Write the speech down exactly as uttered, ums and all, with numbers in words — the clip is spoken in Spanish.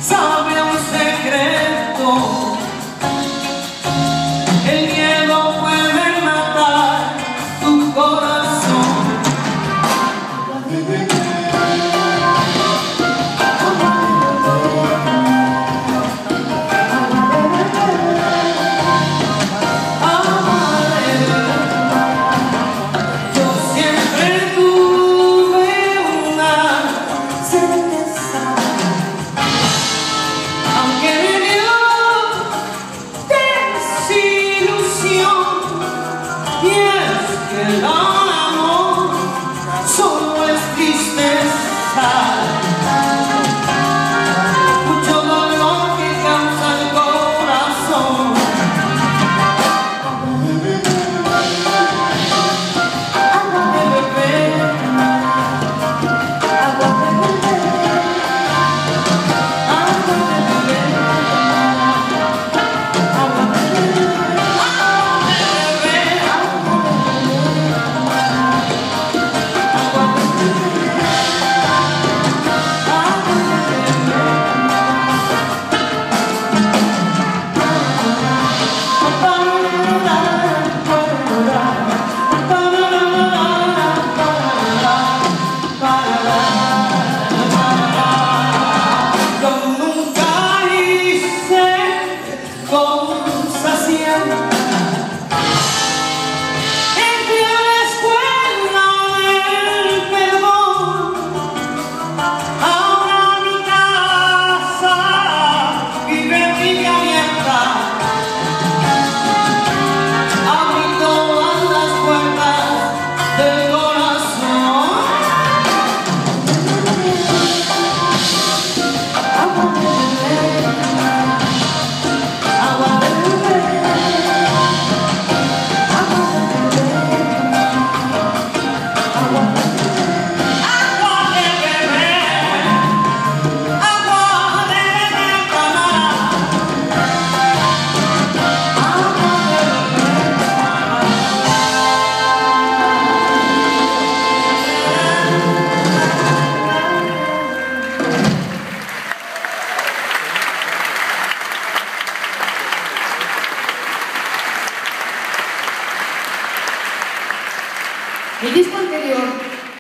sabe un secreto. El miedo puede matar tu corazón. Yo siempre tuve una certeza, aunque me dio desilusión, y es que el amor solo es tristeza, mucho dolor que causa el corazón. Agua de beber, agua de beber, agua de beber, agua de beber, agua de yo nunca hice cosas ciertas. Entré a la escuela del perdón. Ahora mi casa vive en mi abierta. Abrí todas las puertas del corazón. Agua de beber, agua de beber, agua de beber, agua de beber, agua de beber, camarada, agua de El disco anterior